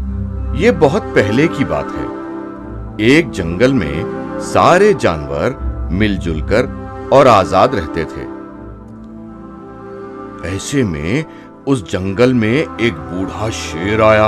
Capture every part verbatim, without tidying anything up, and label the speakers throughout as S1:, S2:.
S1: ये बहुत पहले की बात है। एक जंगल में सारे जानवर मिलजुल कर और आजाद रहते थे। ऐसे में उस जंगल में एक बूढ़ा शेर आया।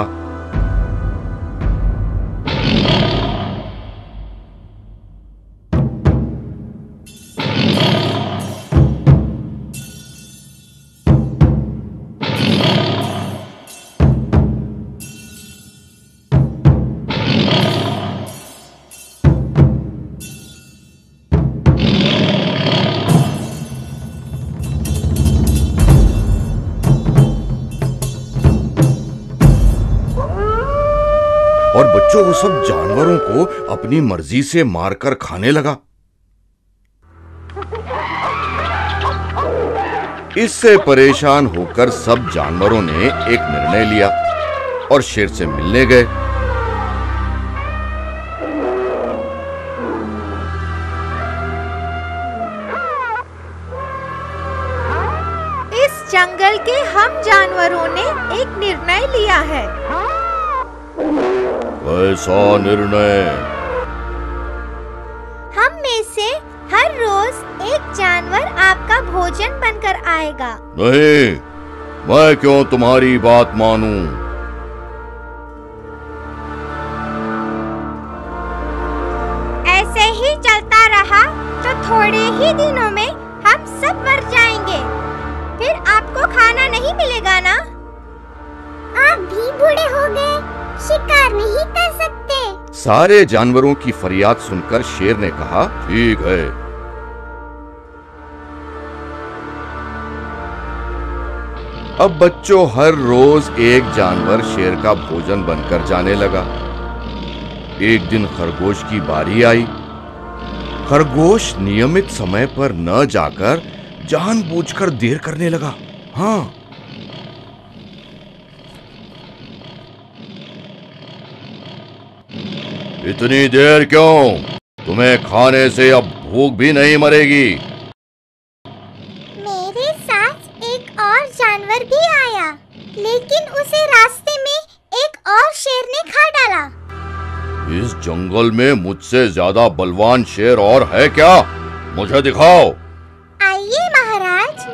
S1: और बच्चों वो सब जानवरों को अपनी मर्जी से मारकर खाने लगा। इससे परेशान होकर सब जानवरों ने एक निर्णय लिया और शेर से मिलने गए।
S2: इस जंगल के हम जानवरों ने एक निर्णय लिया है।
S1: ऐसा निर्णय?
S2: हम में से हर रोज एक जानवर आपका भोजन बनकर आएगा।
S1: नहीं, मैं क्यों तुम्हारी बात मानूं?
S2: ऐसे ही चलता रहा तो थोड़े ही दिनों में हम सब मर जाएंगे। फिर आपको खाना नहीं मिलेगा ना? आप भी बूढ़े हो गए, शिकार नहीं कर सकते।
S1: सारे जानवरों की फरियाद सुनकर शेर ने कहा, ठीक है। अब बच्चों हर रोज एक जानवर शेर का भोजन बनकर जाने लगा। एक दिन खरगोश की बारी आई। खरगोश नियमित समय पर न जाकर जानबूझकर देर करने लगा। हाँ, इतनी देर क्यों? तुम्हें खाने से अब भूख भी नहीं मरेगी।
S2: मेरे साथ एक और जानवर भी आया, लेकिन उसे रास्ते में एक और शेर ने खा डाला।
S1: इस जंगल में मुझसे ज्यादा बलवान शेर और है क्या? मुझे दिखाओ।
S2: आइए महाराज।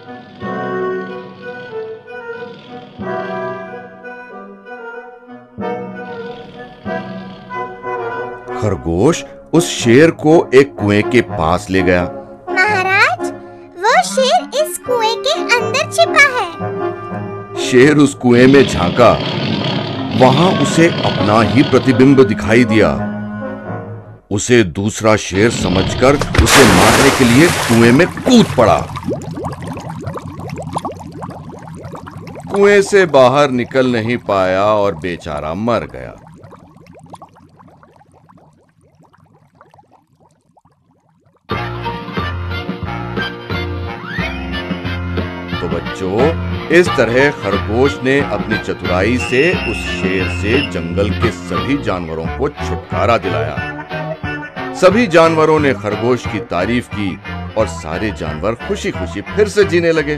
S1: खरगोश उस शेर को एक कुएं के पास ले गया।
S2: महाराज, वो शेर इस कुएं के अंदर छिपा है।
S1: शेर उस कुएं में झांका। वहां उसे अपना ही प्रतिबिंब दिखाई दिया। उसे दूसरा शेर समझकर उसे मारने के लिए कुएं में कूद पड़ा। कुएं से बाहर निकल नहीं पाया और बेचारा मर गया। तो बच्चों, इस तरह खरगोश ने अपनी चतुराई से उस शेर से जंगल के सभी जानवरों को छुटकारा दिलाया। सभी जानवरों ने खरगोश की तारीफ की और सारे जानवर खुशी खुशी फिर से जीने लगे।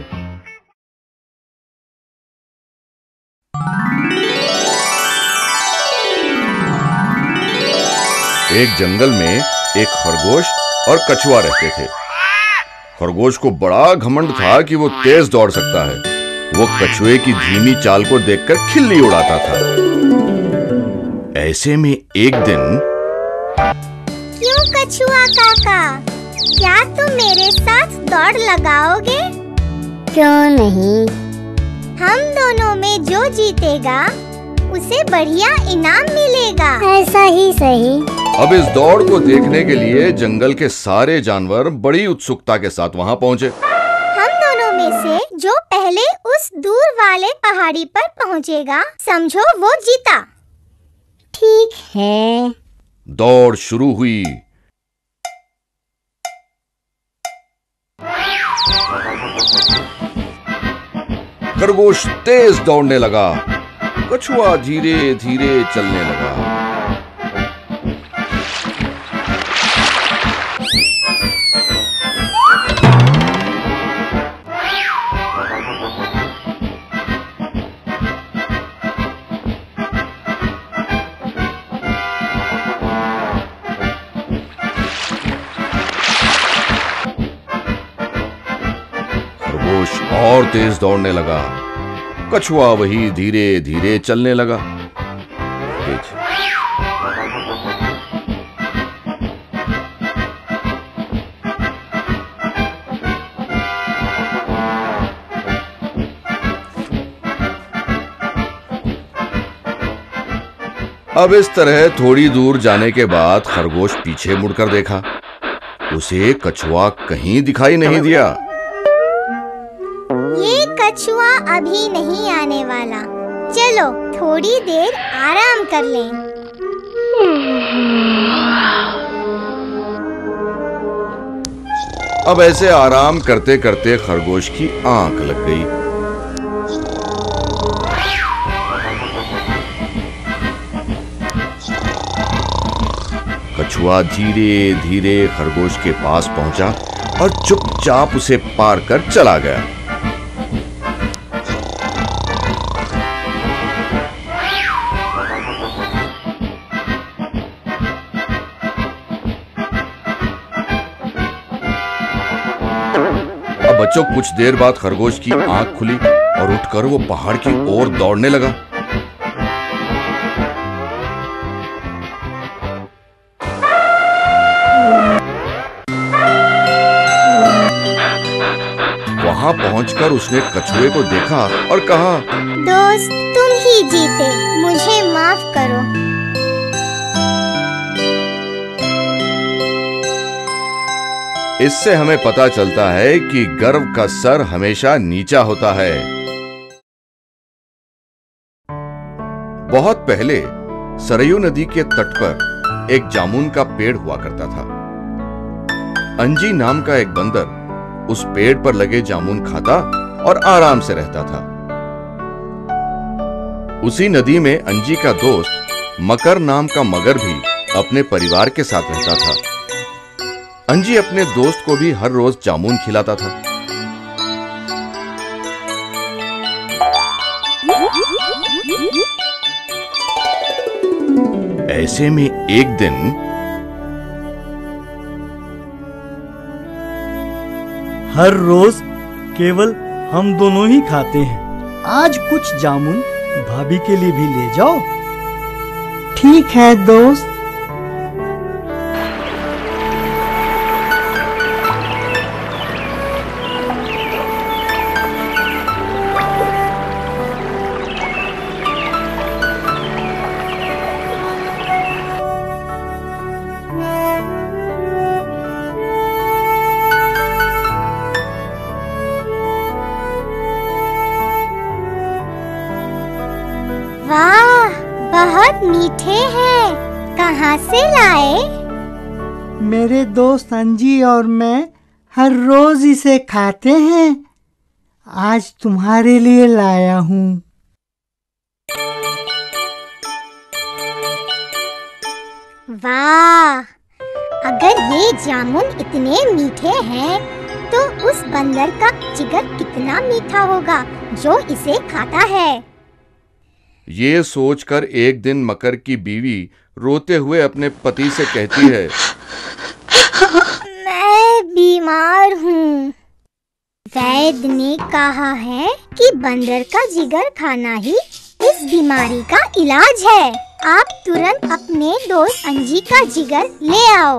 S1: एक जंगल में एक खरगोश और कछुआ रहते थे। खरगोश को बड़ा घमंड था कि वो तेज दौड़ सकता है। वो कछुए की धीमी चाल को देखकर खिल्ली उड़ाता था। ऐसे में एक दिन,
S2: क्यों कछुआ काका, क्या तुम मेरे साथ दौड़ लगाओगे?
S3: क्यों नहीं?
S2: हम दोनों में जो जीतेगा उसे बढ़िया इनाम मिलेगा।
S3: ऐसा ही सही।
S1: अब इस दौड़ को देखने के लिए जंगल के सारे जानवर बड़ी उत्सुकता के साथ वहां पहुंचे।
S2: हम दोनों में से जो पहले उस दूर वाले पहाड़ी पर पहुंचेगा, समझो वो जीता।
S3: ठीक है।
S1: दौड़ शुरू हुई। खरगोश तेज दौड़ने लगा। कछुआ धीरे धीरे चलने लगा। खरगोश और तेज दौड़ने लगा। कछुआ वही धीरे धीरे चलने लगा। अब इस तरह थोड़ी दूर जाने के बाद खरगोश पीछे मुड़कर देखा। उसे कछुआ कहीं दिखाई नहीं दिया।
S2: ये कछुआ अभी नहीं आने वाला, चलो थोड़ी देर आराम कर लें।
S1: अब ऐसे आराम करते करते खरगोश की आंख लग गई। कछुआ धीरे धीरे खरगोश के पास पहुंचा और चुपचाप उसे पार कर चला गया। अब बच्चों, कुछ देर बाद खरगोश की आंख खुली और उठकर वो पहाड़ की ओर दौड़ने लगा। वहां पहुंचकर उसने कछुए को देखा और कहा,
S2: दोस्त, तुम ही जीते, मुझे माफ करो।
S1: इससे हमें पता चलता है कि गर्व का सर हमेशा नीचा होता है। बहुत पहले सरयू नदी के तट पर एक जामुन का पेड़ हुआ करता था। अंजी नाम का एक बंदर उस पेड़ पर लगे जामुन खाता और आराम से रहता था। उसी नदी में अंजी का दोस्त मकर नाम का मगर भी अपने परिवार के साथ रहता था। अंजी अपने दोस्त को भी हर रोज जामुन खिलाता था। ऐसे में एक दिन
S4: हर रोज केवल हम दोनों ही खाते हैं, आज कुछ जामुन भाभी के लिए भी ले जाओ।
S3: ठीक है दोस्त।
S2: वाह, बहुत मीठे हैं, कहाँ से लाए?
S3: मेरे दोस्त अंजी और मैं हर रोज इसे खाते हैं, आज तुम्हारे लिए लाया हूँ।
S2: वाह, अगर ये जामुन इतने मीठे हैं तो उस बंदर का जिगर कितना मीठा होगा जो इसे खाता है।
S1: ये सोचकर एक दिन मकर की बीवी रोते हुए अपने पति से कहती है,
S2: मैं बीमार हूँ। वैद्य ने कहा है कि बंदर का जिगर खाना ही इस बीमारी का इलाज है। आप तुरंत अपने दोस्त अंजी का जिगर ले आओ।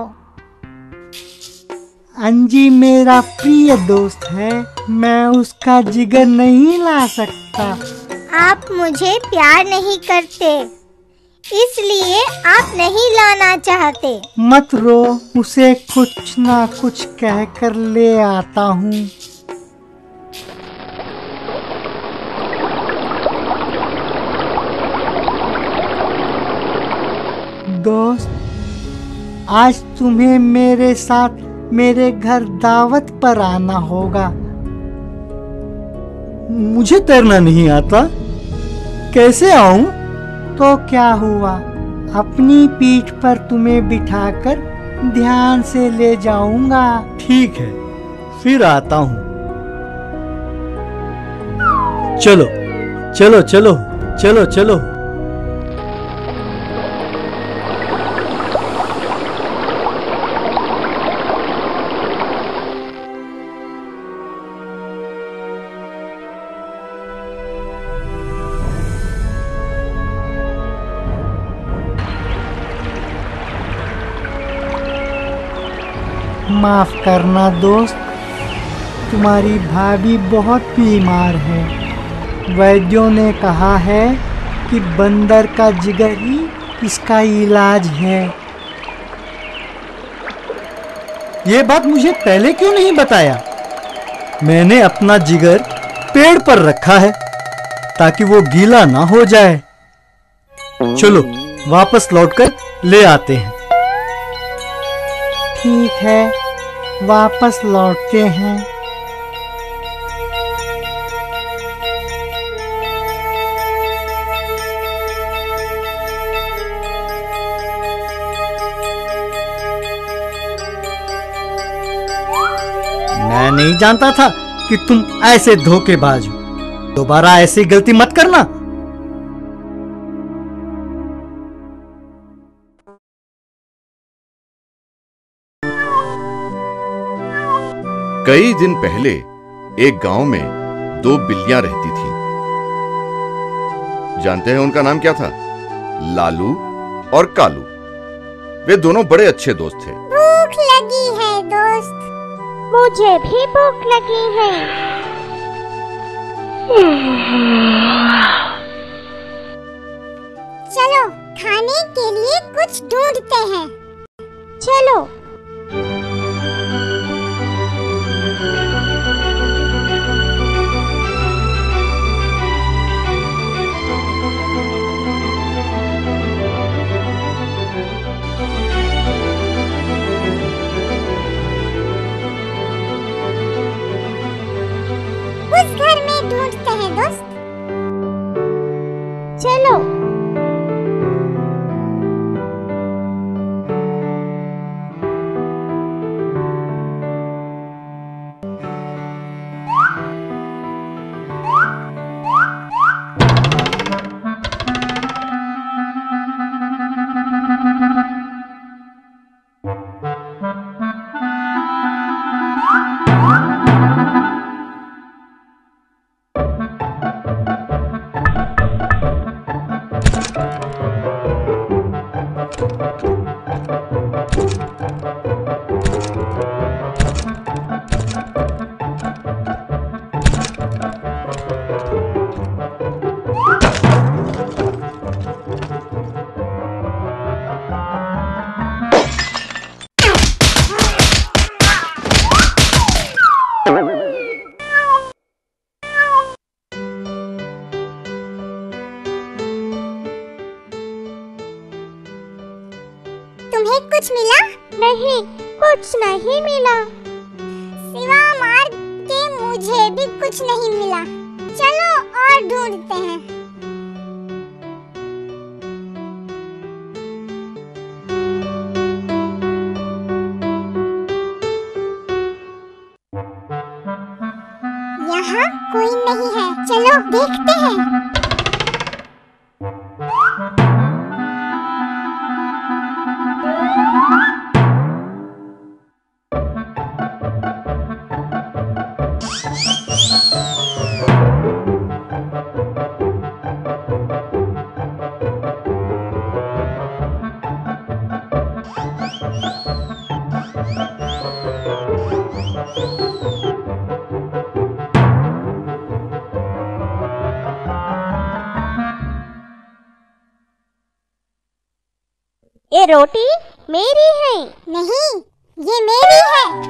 S3: अंजी मेरा प्रिय दोस्त है, मैं उसका जिगर नहीं ला सकता।
S2: आप मुझे प्यार नहीं करते, इसलिए आप नहीं लाना चाहते।
S3: मत रो, उसे कुछ ना कुछ कहकर ले आता हूँ। दोस्त, आज तुम्हें मेरे साथ मेरे घर दावत पर आना होगा।
S4: मुझे तैरना नहीं आता, कैसे आऊं?
S3: तो क्या हुआ, अपनी पीठ पर तुम्हें बिठाकर ध्यान से ले जाऊंगा।
S4: ठीक है, फिर आता हूं। चलो चलो चलो चलो चलो।
S3: माफ करना दोस्त, तुम्हारी भाभी बहुत बीमार है। वैद्यों ने कहा है कि बंदर का जिगर ही इसका इलाज है।
S4: ये बात मुझे पहले क्यों नहीं बताया? मैंने अपना जिगर पेड़ पर रखा है ताकि वो गीला ना हो जाए। चलो वापस लौटकर ले आते हैं।
S3: ठीक है, वापस लौटते हैं।
S4: मैं नहीं जानता था कि तुम ऐसे धोखेबाज हो। दोबारा ऐसी गलती मत करना।
S1: कई दिन पहले एक गांव में दो बिल्लियां रहती थीं। जानते हैं उनका नाम क्या था? लालू और कालू। वे दोनों बड़े अच्छे दोस्त थे।
S2: भूख लगी है दोस्त। मुझे भी भूख लगी है। चलो खाने के लिए कुछ ढूंढते हैं। चलो। उस घर में ढूंढते हैं दोस्त। चलो। तुम्हें कुछ मिला? नहीं, कुछ नहीं मिला। सिवा मार के मुझे भी कुछ नहीं मिला। चलो और ढूंढते हैं। यहाँ कोई नहीं है। चलो देखते हैं। ये रोटी मेरी है। नहीं, ये मेरी है।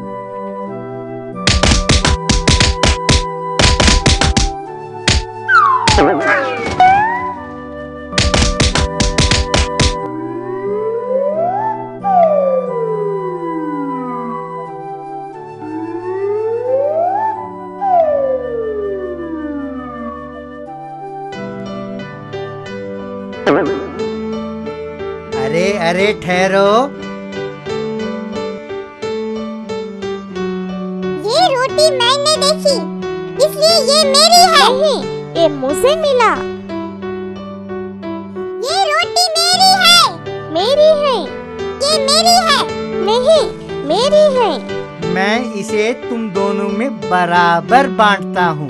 S3: अरे अरे ठहरो।
S2: ये रोटी मैंने देखी, इसलिए ये मेरी है। नहीं, ये मुझे मिला। ये रोटी मेरी है। मेरी है। ये मेरी है। नहीं, मेरी है।
S3: मैं इसे तुम दोनों में बराबर बांटता हूँ।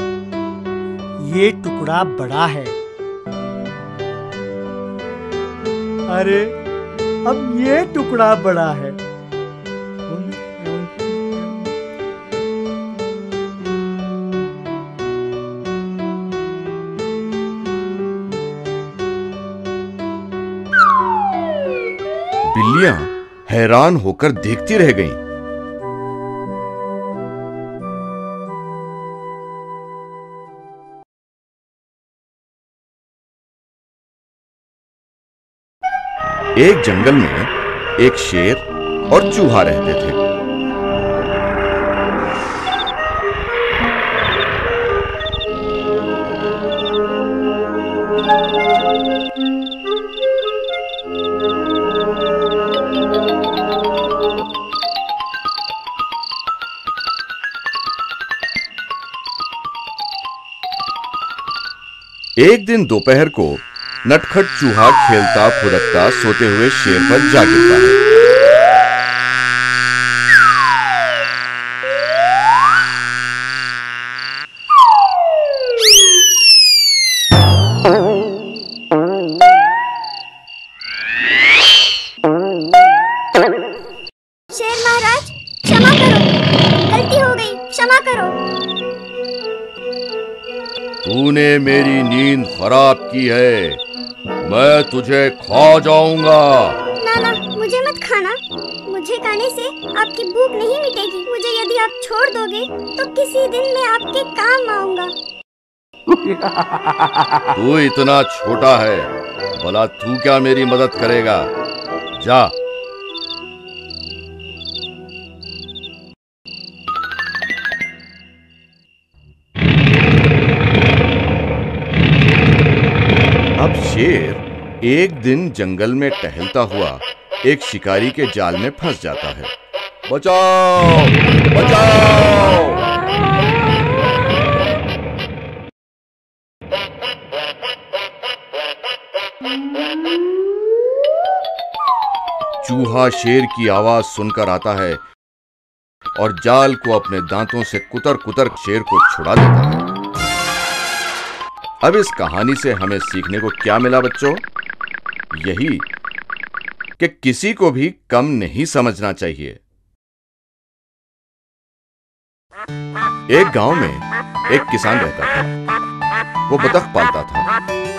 S3: ये टुकड़ा बड़ा है। अरे अब ये टुकड़ा बड़ा है।
S1: बिल्लियां हैरान होकर देखती रह गईं। एक जंगल में एक शेर और चूहा रहते थे। एक दिन दोपहर को नटखट चूहा खेलता फुदकता सोते हुए शेर पर जा गिरता है।
S2: शेर महाराज, क्षमा करो, गलती हो गई, क्षमा करो।
S1: तूने मेरी नींद खराब की है, मैं तुझे खा जाऊंगा।
S2: ना ना, मुझे मत खाना। मुझे खाने से आपकी भूख नहीं मिटेगी। मुझे यदि आप छोड़ दोगे तो किसी दिन मैं आपके काम आऊंगा।
S1: तू इतना छोटा है, भला तू क्या मेरी मदद करेगा? जा। अब शेर एक दिन जंगल में टहलता हुआ एक शिकारी के जाल में फंस जाता है। बचाओ! बचाओ! चूहा शेर की आवाज सुनकर आता है और जाल को अपने दांतों से कुतर कुतर शेर को छुड़ा देता है। अब इस कहानी से हमें सीखने को क्या मिला बच्चों? यही कि किसी को भी कम नहीं समझना चाहिए। एक गांव में एक किसान रहता था। वो बतख पालता था।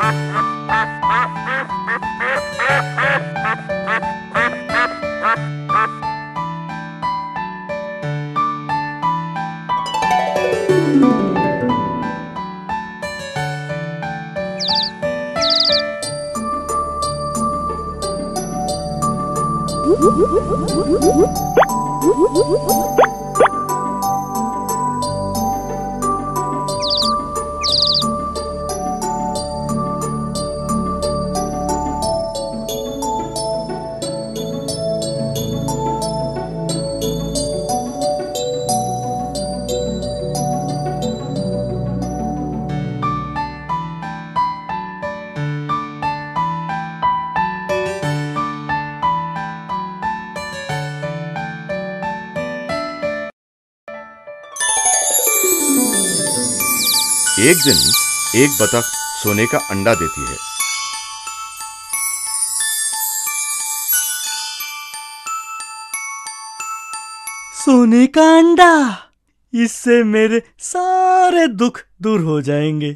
S1: एक दिन एक बतख सोने का अंडा देती है।
S3: सोने का अंडा, इससे मेरे सारे दुख दूर हो जाएंगे।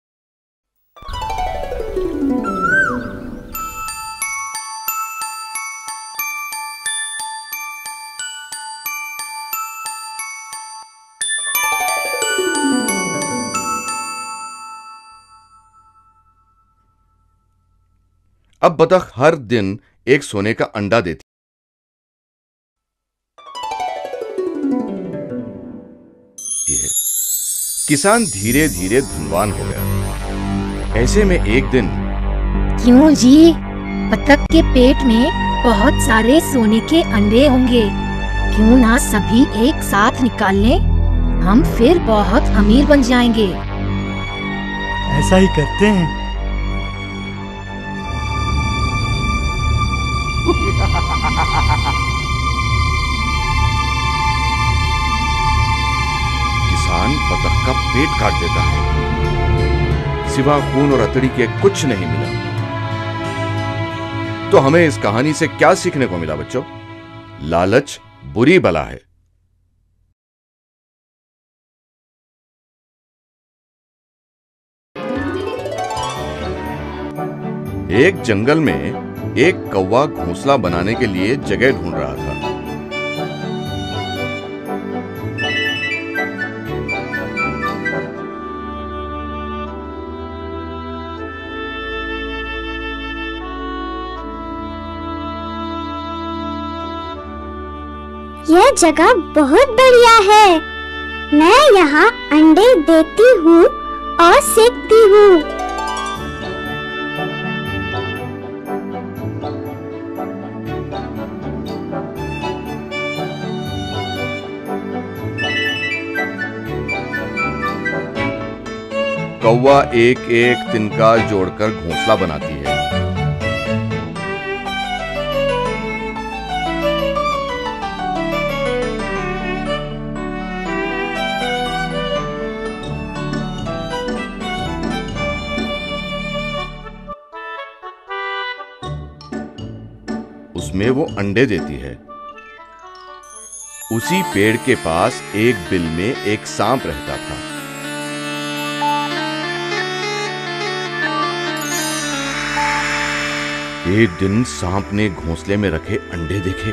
S1: अब बतख हर दिन एक सोने का अंडा देती है। किसान धीरे धीरे धनवान हो गया। ऐसे में एक दिन,
S5: क्यों जी, बतख के पेट में बहुत सारे सोने के अंडे होंगे, क्यों ना सभी एक साथ निकाल लें, हम फिर बहुत अमीर बन जाएंगे।
S3: ऐसा ही करते हैं।
S1: किसान बतख का पेट काट देता है। सिवा खून और अतड़ी के कुछ नहीं मिला। तो हमें इस कहानी से क्या सीखने को मिला बच्चों? लालच बुरी बला है। एक जंगल में एक कौवा घोंसला बनाने के लिए जगह ढूंढ रहा था।
S2: यह जगह बहुत बढ़िया है। मैं यहाँ अंडे देती हूँ और सेकती हूँ।
S1: कौवा एक एक तिनका जोड़कर घोंसला बनाती है। उसमें वो अंडे देती है। उसी पेड़ के पास एक बिल में एक सांप रहता था। एक दिन सांप ने घोंसले में रखे अंडे देखे।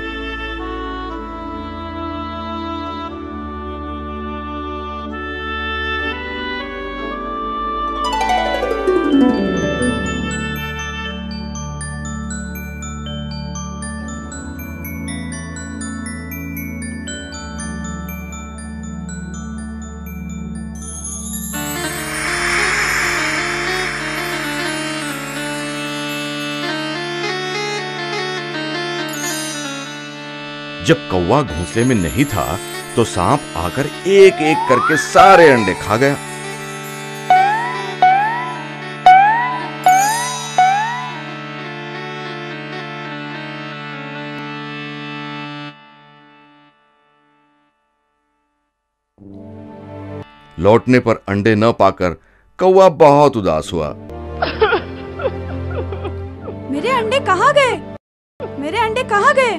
S1: जब कौवा घोंसले में नहीं था तो सांप आकर एक एक करके सारे अंडे खा गया। लौटने पर अंडे न पाकर कौवा बहुत उदास हुआ।
S6: मेरे अंडे कहाँ गए? मेरे अंडे कहाँ गए?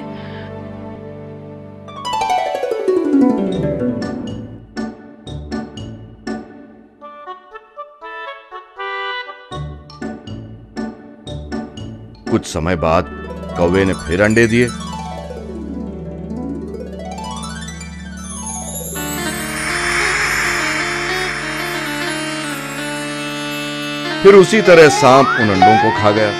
S1: कुछ समय बाद कौवे ने फिर अंडे दिए। फिर उसी तरह सांप उन अंडों को खा गया।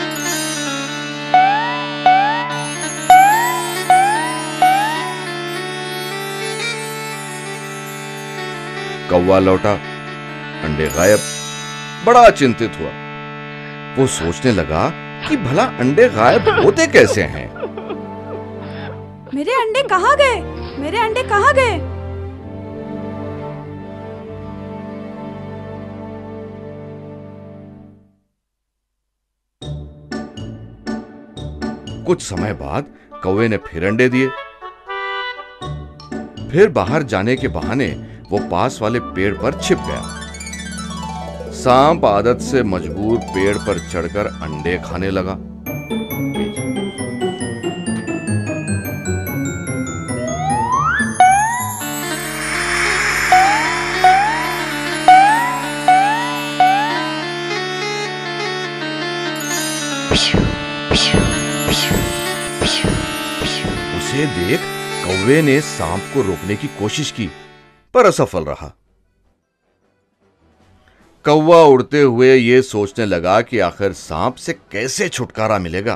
S1: कौवा लौटा, अंडे गायब। बड़ा चिंतित हुआ। वो सोचने लगा कि भला अंडे गायब होते कैसे हैं?
S6: मेरे अंडे कहाँ गए? मेरे अंडे कहाँ गए?
S1: कुछ समय बाद कौवे ने फिर अंडे दिए। फिर बाहर जाने के बहाने वो पास वाले पेड़ पर छिप गया। सांप आदत से मजबूर पेड़ पर चढ़कर अंडे खाने लगा। उसे देख कौवे ने सांप को रोकने की कोशिश की, पर असफल रहा। कौवा उड़ते हुए यह सोचने लगा कि आखिर सांप से कैसे छुटकारा मिलेगा।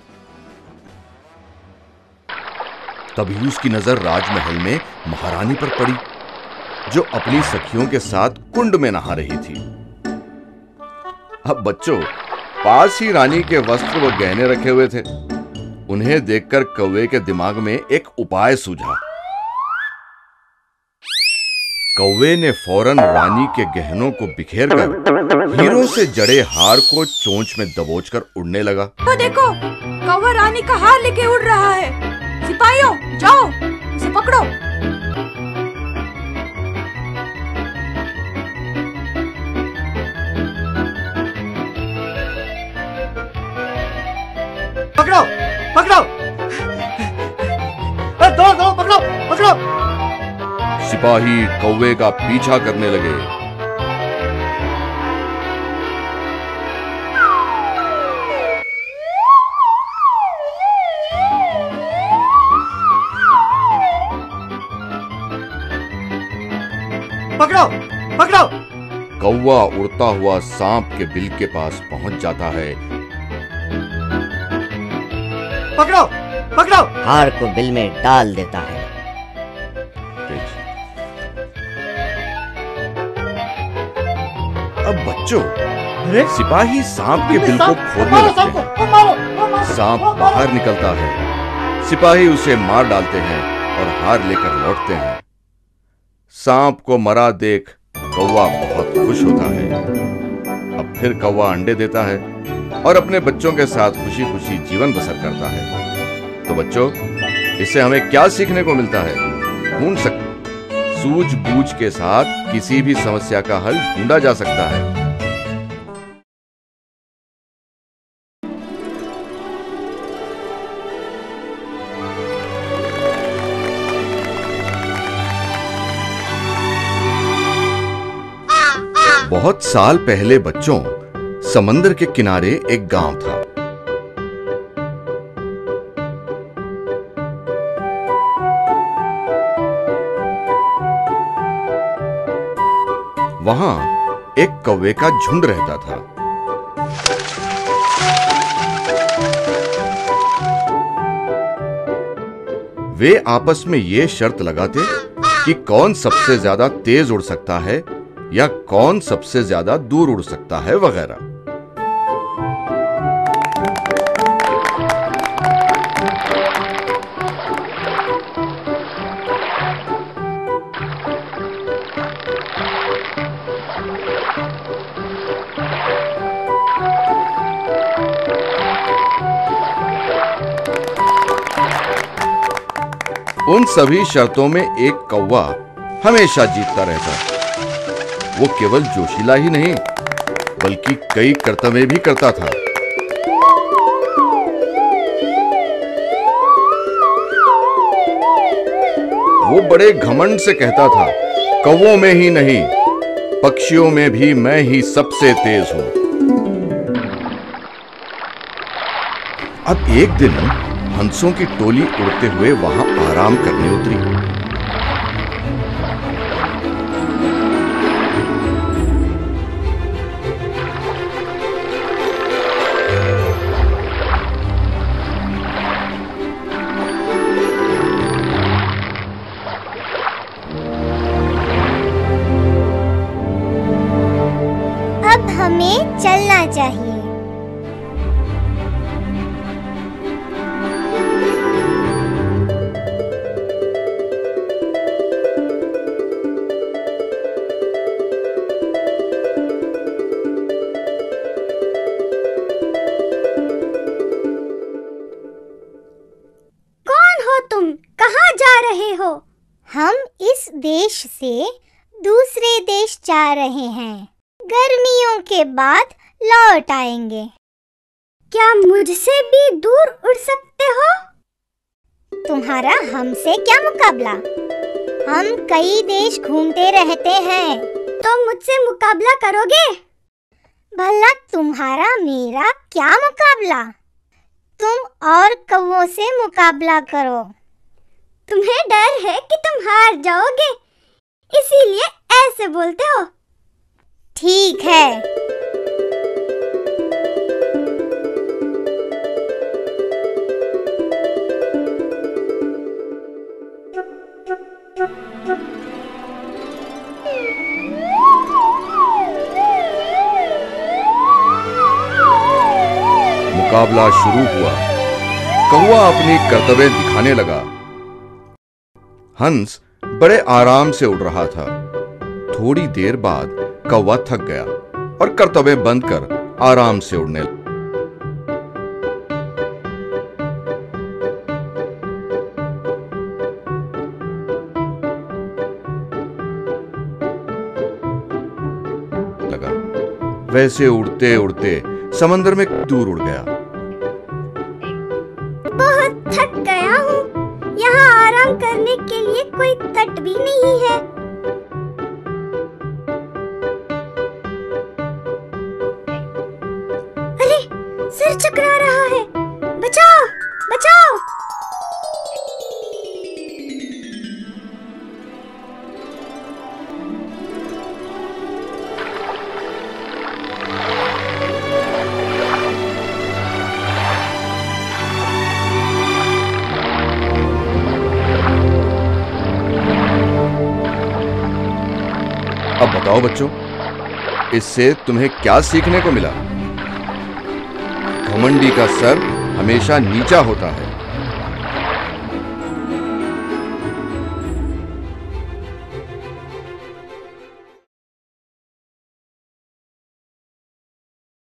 S1: तभी उसकी नजर राजमहल में महारानी पर पड़ी, जो अपनी सखियों के साथ कुंड में नहा रही थी। अब बच्चों, पास ही रानी के वस्त्र व गहने रखे हुए थे। उन्हें देखकर कौवे के दिमाग में एक उपाय सूझा। कौवे ने फौरन रानी के गहनों को बिखेरकर हीरों से जड़े हार को चोंच में दबोचकर उड़ने लगा।
S6: तो देखो, कौवा रानी का हार लेके उड़ रहा है। सिपाहियों, जाओ उसे पकड़ो।
S4: पकड़ो।
S1: सिपाही कौवे का पीछा करने लगे।
S4: पकड़ो, पकड़ो।
S1: कौवा उड़ता हुआ सांप के बिल के पास पहुंच जाता है।
S4: पकड़ो, पकड़ो।
S7: हार को बिल में डाल देता है।
S1: अब बच्चों,
S4: अरे
S1: सिपाही सांप के बिल को खोदने लगते हैं। सांप बाहर निकलता है। सिपाही उसे मार डालते हैं और हार लेकर लौटते हैं। सांप को मरा देख कौवा बहुत खुश होता है। अब फिर कौवा अंडे देता है और अपने बच्चों के साथ खुशी खुशी जीवन बसर करता है। तो बच्चों, इससे हमें क्या सीखने को मिलता है? ढूंढ सकते सूझबूझ के साथ किसी भी समस्या का हल ढूंढा जा सकता है। बहुत साल पहले बच्चों, समंदर के किनारे एक गांव था। वहां एक कौवे का झुंड रहता था। वे आपस में ये शर्त लगाते कि कौन सबसे ज्यादा तेज उड़ सकता है या कौन सबसे ज्यादा दूर उड़ सकता है वगैरह। उन सभी शर्तों में एक कौवा हमेशा जीतता रहता। वो केवल जोशीला ही नहीं बल्कि कई कर्तव्य भी करता था। वो बड़े घमंड से कहता था, कौवों में ही नहीं पक्षियों में भी मैं ही सबसे तेज हूं। अब एक दिन हंसों की टोली उड़ते हुए वहां आराम करने उतरी।
S2: अब हमें चलना चाहिए। तुम कहाँ जा रहे हो? हम इस देश से दूसरे देश जा रहे हैं। गर्मियों के बाद लौट आएंगे। क्या मुझसे भी दूर उड़ सकते हो? तुम्हारा हमसे क्या मुकाबला? हम कई देश घूमते रहते हैं। तो मुझसे मुकाबला करोगे? भला तुम्हारा मेरा क्या मुकाबला? तुम और कौवों से मुकाबला करो। तुम्हें डर है कि तुम हार जाओगे, इसीलिए ऐसे बोलते हो। ठीक है।
S1: मुकाबला शुरू हुआ। कौवा अपनी कर्तव्य दिखाने लगा। हंस बड़े आराम से उड़ रहा था। थोड़ी देर बाद कौवा थक गया और कर्तव्य बंद कर आराम से उड़ने लगा। वैसे उड़ते उड़ते समंदर में दूर उड़ गया।
S2: बहुत थक गया हूँ। यहाँ आराम करने के लिए कोई कोई तट भी नहीं है। अरे, सिर चकरा रहा है। बचाओ, बचाओ।
S1: अब बताओ बच्चों, इससे तुम्हें क्या सीखने को मिला? घमंडी का सर हमेशा नीचा होता है।